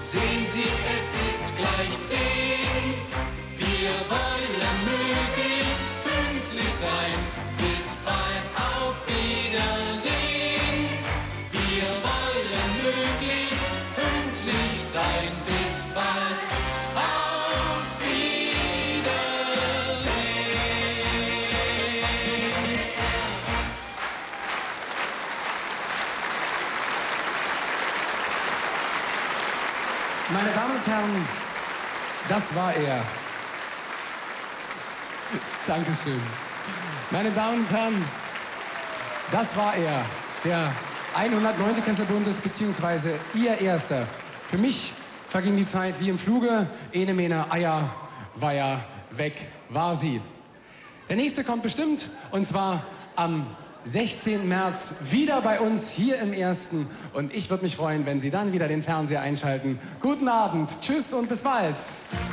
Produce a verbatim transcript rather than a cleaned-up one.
Sehen Sie, es ist gleich zehn. Wir wollen möglichst pünktlich sein. Bis bald, auf Wiedersehen. Wir wollen möglichst pünktlich sein. Bis bald, auf Wiedersehen. Meine Damen und Herren, das war er. Dankeschön. Meine Damen und Herren, das war er, der hundertneunte Kesselbundes, beziehungsweise Ihr Erster. Für mich verging die Zeit wie im Fluge. Ene, mene, Eier, Weiher, weg war sie. Der nächste kommt bestimmt, und zwar am sechzehnten März wieder bei uns hier im Ersten. Und ich würde mich freuen, wenn Sie dann wieder den Fernseher einschalten. Guten Abend, tschüss und bis bald.